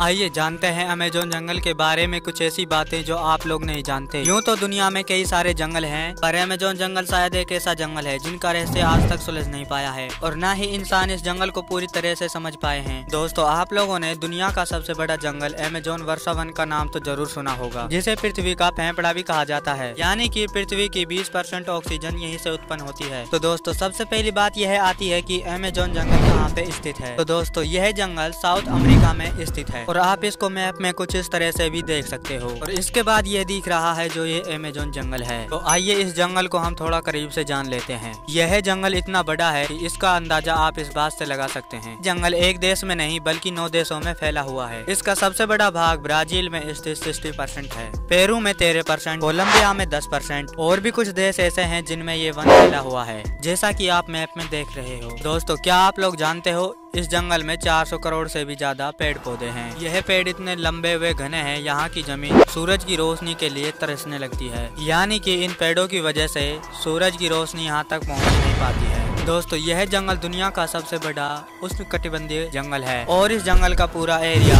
आइए जानते हैं अमेज़न जंगल के बारे में कुछ ऐसी बातें जो आप लोग नहीं जानते। यूँ तो दुनिया में कई सारे जंगल हैं, पर अमेज़न जंगल शायद एक ऐसा जंगल है जिनका रहस्य आज तक सुलझ नहीं पाया है और न ही इंसान इस जंगल को पूरी तरह से समझ पाए हैं। दोस्तों, आप लोगों ने दुनिया का सबसे बड़ा जंगल अमेज़न वर्षा वन का नाम तो जरूर सुना होगा, जिसे पृथ्वी का फेफड़ा भी कहा जाता है, यानी कि पृथ्वी की 20% ऑक्सीजन यहीं से उत्पन्न होती है। तो दोस्तों, सबसे पहली बात यह आती है कि अमेज़न जंगल कहाँ पे स्थित है। तो दोस्तों, यह जंगल साउथ अमेरिका में स्थित है और आप इसको मैप में कुछ इस तरह से भी देख सकते हो। और इसके बाद ये दिख रहा है जो ये अमेज़न जंगल है। तो आइए इस जंगल को हम थोड़ा करीब से जान लेते हैं। यह जंगल इतना बड़ा है कि इसका अंदाजा आप इस बात से लगा सकते हैं। जंगल एक देश में नहीं बल्कि 9 देशों में फैला हुआ है। इसका सबसे बड़ा भाग ब्राजील में स्थित 60% है, पेरू में 13%, कोलंबिया में 10% और भी कुछ देश ऐसे हैं जिनमें ये वन फैला हुआ है, जैसा कि आप मैप में देख रहे हो। दोस्तों, क्या आप लोग जानते हो इस जंगल में 400 करोड़ से भी ज्यादा पेड़ पौधे हैं। यह पेड़ इतने लंबे व घने हैं, यहाँ की जमीन सूरज की रोशनी के लिए तरसने लगती है, यानी कि इन पेड़ों की वजह से सूरज की रोशनी यहाँ तक पहुँच नहीं पाती है। दोस्तों, यह जंगल दुनिया का सबसे बड़ा उष्णकटिबंधीय जंगल है और इस जंगल का पूरा एरिया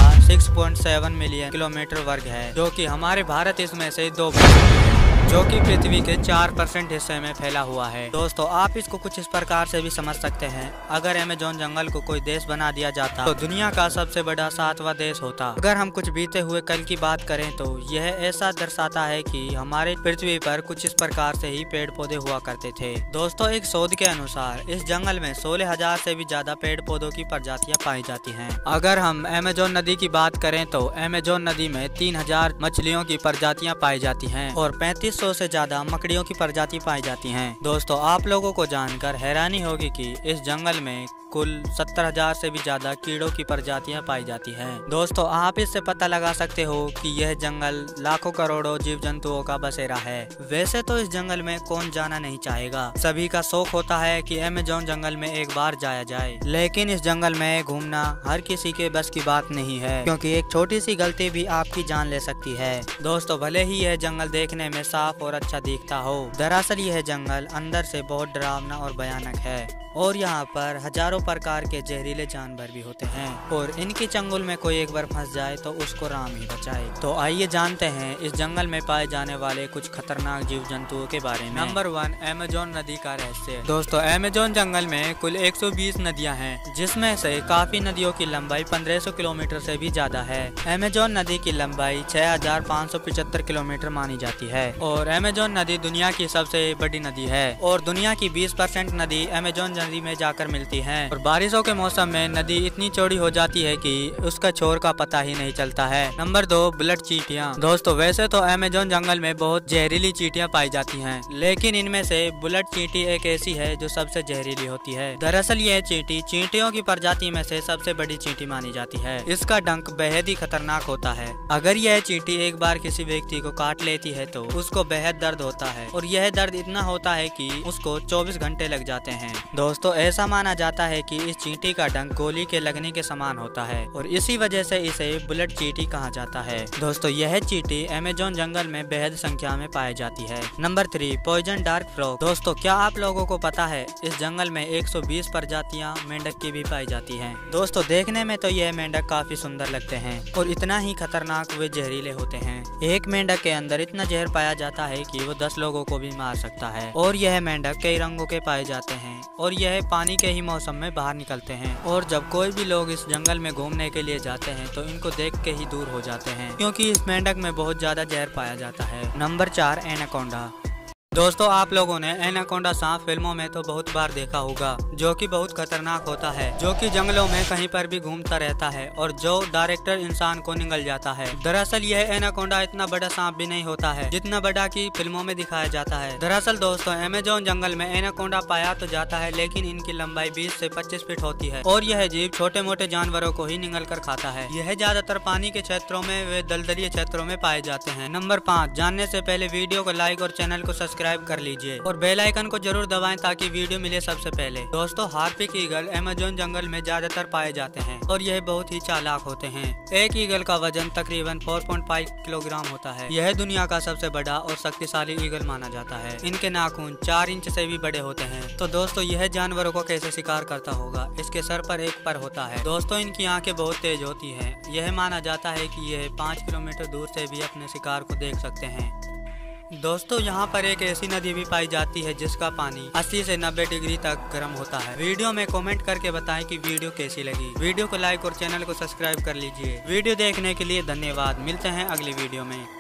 6.7 मिलियन किलोमीटर वर्ग है, जो कि हमारे भारत इसमें से 2% जो कि पृथ्वी के 4% हिस्से में फैला हुआ है। दोस्तों, आप इसको कुछ इस प्रकार से भी समझ सकते हैं। अगर अमेज़न जंगल को कोई देश बना दिया जाता तो दुनिया का सबसे बड़ा 7वां देश होता। अगर हम कुछ बीते हुए कल की बात करें तो यह ऐसा दर्शाता है कि हमारे पृथ्वी पर कुछ इस प्रकार से ही पेड़ पौधे हुआ करते थे। दोस्तों, एक शोध के अनुसार इस जंगल में 16,000 से भी ज्यादा पेड़ पौधों की प्रजातियां पाई जाती हैं। अगर हम अमेज़न नदी की बात करें तो अमेज़न नदी में 3,000 मछलियों की प्रजातियां पाई जाती हैं और 3500 से ज्यादा मकड़ियों की प्रजाति पाई जाती हैं। दोस्तों, आप लोगों को जानकर हैरानी होगी कि इस जंगल में कुल 70,000 से भी ज्यादा कीड़ों की प्रजातियां पाई जाती हैं। दोस्तों, आप इससे पता लगा सकते हो कि यह जंगल लाखों करोड़ों जीव जंतुओं का बसेरा है। वैसे तो इस जंगल में कौन जाना नहीं चाहेगा, सभी का शौक होता है कि अमेज़न जंगल में एक बार जाया जाए, लेकिन इस जंगल में घूमना हर किसी के बस की बात नहीं है, क्योंकि एक छोटी सी गलती भी आपकी जान ले सकती है। दोस्तों, भले ही यह जंगल देखने में साफ और अच्छा दिखता हो, दरअसल यह जंगल अंदर से बहुत डरावना और भयानक है और यहाँ पर हजारों प्रकार के जहरीले जानवर भी होते हैं और इनकी चंगुल में कोई एक बार फंस जाए तो उसको राम ही बचाए। तो आइए जानते हैं इस जंगल में पाए जाने वाले कुछ खतरनाक जीव जंतुओं के बारे में। नंबर 1, अमेज़न नदी का रहस्य। दोस्तों, अमेज़न जंगल में कुल 120 नदियाँ हैं, जिसमें से काफी नदियों की लंबाई 1500 किलोमीटर से भी ज्यादा है। अमेज़न नदी की लंबाई 6575 किलोमीटर मानी जाती है और अमेज़न नदी दुनिया की सबसे बड़ी नदी है और दुनिया की 20% नदी अमेज़न नदी में जाकर मिलती है और बारिशों के मौसम में नदी इतनी चौड़ी हो जाती है कि उसका छोर का पता ही नहीं चलता है। नंबर 2, बुलेट चींटियां। दोस्तों, वैसे तो अमेज़न जंगल में बहुत जहरीली चींटियां पाई जाती हैं, लेकिन इनमें से बुलेट चींटी एक ऐसी है जो सबसे जहरीली होती है। दरअसल यह चींटी चींटियों की प्रजाति में से सबसे बड़ी चींटी मानी जाती है। इसका डंक बेहद ही खतरनाक होता है। अगर यह चींटी एक बार किसी व्यक्ति को काट लेती है तो उसको बेहद दर्द होता है और यह दर्द इतना होता है कि उसको 24 घंटे लग जाते हैं। दोस्तों, ऐसा माना जाता है कि इस चींटी का डंक गोली के लगने के समान होता है और इसी वजह से इसे बुलेट चींटी कहा जाता है। दोस्तों, यह चींटी अमेज़न जंगल में बेहद संख्या में पाई जाती है। Number 3, poison dark frog. दोस्तों, क्या आप लोगों को पता है इस जंगल में 120 प्रजातियां मेंढक की भी पाई जाती हैं। दोस्तों, देखने में तो यह मेंढक काफी सुंदर लगते हैं और इतना ही खतरनाक वे जहरीले होते हैं। एक मेंढक के अंदर इतना जहर पाया जाता है कि वो 10 लोगों को भी मार सकता है और यह मेंढक कई रंगों के पाए जाते हैं और यह पानी के ही मौसम में बाहर निकलते हैं और जब कोई भी लोग इस जंगल में घूमने के लिए जाते हैं तो इनको देख के ही दूर हो जाते हैं, क्योंकि इस मेंढक में बहुत ज्यादा जहर पाया जाता है। Number 4, anaconda. दोस्तों, आप लोगों ने एनाकोंडा सांप फिल्मों में तो बहुत बार देखा होगा, जो कि बहुत खतरनाक होता है, जो कि जंगलों में कहीं पर भी घूमता रहता है और जो डायरेक्टर इंसान को निगल जाता है। दरअसल यह एनाकोंडा इतना बड़ा सांप भी नहीं होता है जितना बड़ा कि फिल्मों में दिखाया जाता है। दरअसल दोस्तों, अमेज़न जंगल में एनाकोंडा पाया तो जाता है, लेकिन इनकी लंबाई 20 से 25 फीट होती है और यह जीव छोटे मोटे जानवरों को ही निगल कर खाता है। यह ज्यादातर पानी के क्षेत्रों में व दलदली क्षेत्रों में पाए जाते हैं। नंबर 5, जानने से पहले वीडियो को लाइक और चैनल को सब्सक्राइब सब्सक्राइब कर लीजिए और बेल आइकन को जरूर दबाएं ताकि वीडियो मिले सबसे पहले। दोस्तों, हार्पिक ईगल अमेज़न जंगल में ज्यादातर पाए जाते हैं और यह बहुत ही चालाक होते हैं। एक ईगल का वजन तकरीबन 4.5 किलोग्राम होता है। यह दुनिया का सबसे बड़ा और शक्तिशाली ईगल माना जाता है। इनके नाखून 4 इंच से भी बड़े होते हैं। तो दोस्तों, यह जानवरों को कैसे शिकार करता होगा? इसके सर पर एक पर होता है। दोस्तों, इनकी आंखें बहुत तेज होती हैं। यह माना जाता है कि यह 5 किलोमीटर दूर से भी अपने शिकार को देख सकते हैं। दोस्तों, यहाँ पर एक ऐसी नदी भी पाई जाती है जिसका पानी 80 से 90 डिग्री तक गर्म होता है। वीडियो में कमेंट करके बताएं कि वीडियो कैसी लगी। वीडियो को लाइक और चैनल को सब्सक्राइब कर लीजिए। वीडियो देखने के लिए धन्यवाद। मिलते हैं अगली वीडियो में।